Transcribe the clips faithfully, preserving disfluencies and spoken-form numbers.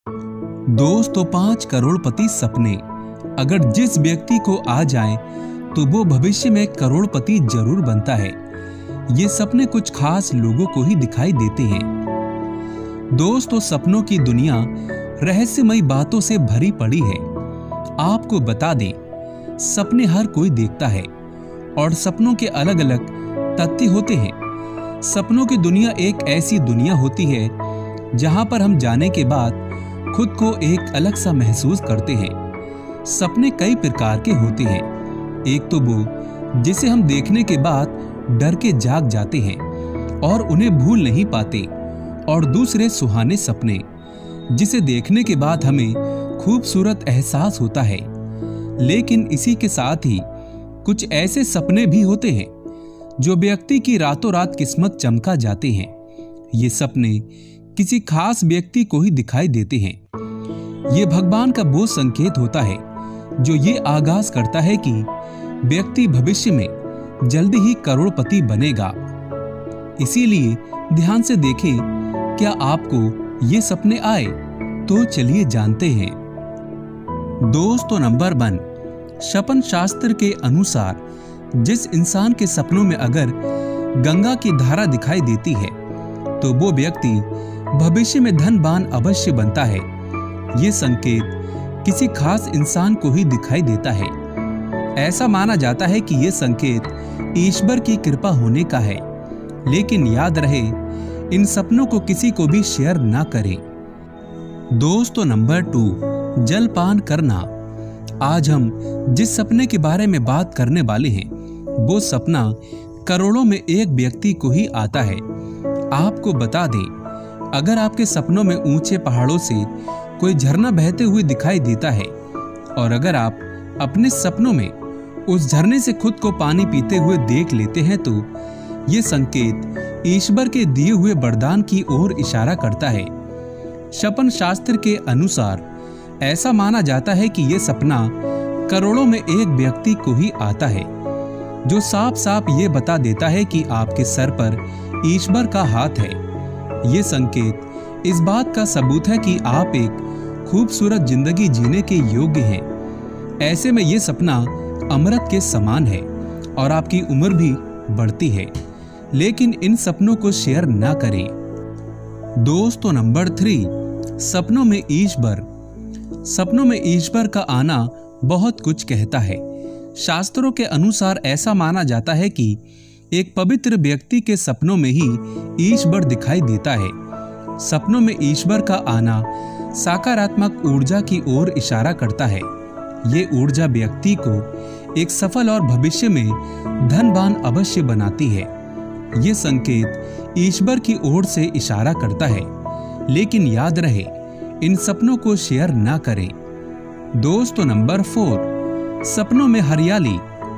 दोस्तों, पांच करोड़पति सपने अगर जिस व्यक्ति को आ जाएं, तो वो भविष्य में करोड़पति जरूर बनता है। ये सपने कुछ खास लोगों को ही दिखाई देते हैं। दोस्तों, सपनों की दुनिया रहस्यमयी बातों से भरी पड़ी है। आपको बता दें, सपने हर कोई देखता है और सपनों के अलग अलग तथ्य होते हैं। सपनों की दुनिया एक ऐसी दुनिया होती है जहां पर हम जाने के बाद खुद को एक अलग सा महसूस करते हैं। सपने कई प्रकार के होते हैं। एक तो वो जिसे हम देखने के बाद डर के जाग जाते हैं और उन्हें भूल नहीं पाते, और दूसरे सुहाने सपने जिसे देखने के बाद हमें खूबसूरत एहसास होता है। लेकिन इसी के साथ ही कुछ ऐसे सपने भी होते हैं जो व्यक्ति की रातों रात किस्मत चमका जाते हैं। ये सपने किसी खास व्यक्ति को ही दिखाई देते हैं। ये भगवान का वो संकेत होता है जो ये आगाज करता है कि व्यक्ति भविष्य में जल्दी ही करोड़पति बनेगा। इसीलिए ध्यान से देखें, क्या आपको ये सपने आए? तो चलिए जानते हैं। दोस्तों, नंबर वन, शपन शास्त्र के अनुसार जिस इंसान के सपनों में अगर गंगा की धारा दिखाई देती है तो वो व्यक्ति भविष्य में धनवान अवश्य बनता है। ये संकेत किसी खास इंसान को ही दिखाई देता है। ऐसा माना जाता है कि ये संकेत ईश्वर की कृपा होने का है। लेकिन याद रहे, इन सपनों को किसी को भी शेयर ना करें। दोस्तों, नंबर टू, जलपान करना। आज हम जिस सपने के बारे में बात करने वाले हैं वो सपना करोड़ों में एक व्यक्ति को ही आता है। आपको बता दें, अगर आपके सपनों में ऊंचे पहाड़ों से कोई झरना बहते हुए दिखाई देता है और अगर आप अपने सपनों में उस झरने से खुद को पानी पीते हुए देख लेते हैं तो ये संकेत ईश्वर के दिए हुए वरदान की ओर इशारा करता है। शपन शास्त्र के अनुसार ऐसा माना जाता है कि यह सपना करोड़ों में एक व्यक्ति को ही आता है, जो साफ साफ ये बता देता है कि आपके सर पर ईश्वर का हाथ है। ये संकेत इस बात का सबूत है कि आप एक खूबसूरत जिंदगी जीने के योग्य हैं। ऐसे में ये सपना अमृत के समान है और आपकी उम्र भी बढ़ती है। लेकिन इन सपनों को शेयर ना करें। दोस्तों, नंबर थ्री, सपनों में ईश्वर। सपनों में ईश्वर का आना बहुत कुछ कहता है। शास्त्रों के अनुसार ऐसा माना जाता है कि एक पवित्र व्यक्ति के सपनों में ही ईश्वर दिखाई देता है। सपनों में ईश्वर का आना सकारात्मक ऊर्जा की ओर इशारा करता है। ये ऊर्जा व्यक्ति को एक सफल और भविष्य में धनवान अवश्य बनाती है। ये संकेत ईश्वर की ओर से इशारा करता है। लेकिन याद रहे, इन सपनों को शेयर ना करें। दोस्तों, नंबर फोर, सपनों में हरियाली।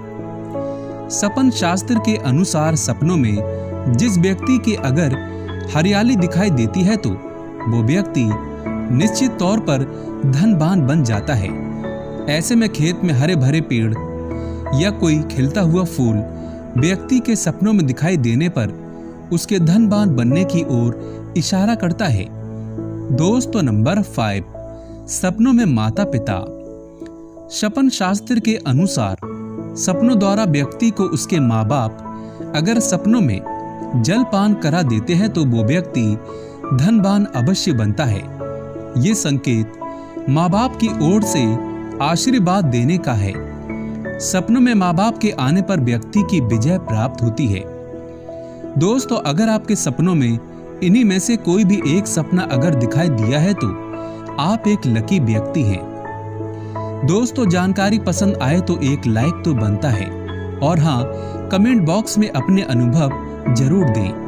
सपन शास्त्र के अनुसार सपनों में जिस व्यक्ति की अगर हरियाली दिखाई देती है तो वो व्यक्ति निश्चित तौर पर धनवान बन जाता है। ऐसे में खेत में हरे भरे पेड़ या कोई खिलता हुआ फूल व्यक्ति के सपनों में दिखाई देने पर उसके धनवान बनने की ओर इशारा करता है। दोस्तों, नंबर फाइव, सपनों में माता पिता। शपन शास्त्र के अनुसार सपनों द्वारा व्यक्ति को उसके माँ बाप अगर सपनों में जलपान करा देते हैं तो वो व्यक्ति धनवान अवश्य बनता है। ये संकेत माँ बाप की ओर से आशीर्वाद देने का है। सपनों में माँ बाप के आने पर व्यक्ति की विजय प्राप्त होती है। दोस्तों, अगर आपके सपनों में इन्हीं में से कोई भी एक सपना अगर दिखाई दिया है तो आप एक लकी व्यक्ति हैं। दोस्तों, जानकारी पसंद आए तो एक लाइक तो बनता है, और हाँ, कमेंट बॉक्स में अपने अनुभव जरूर दें।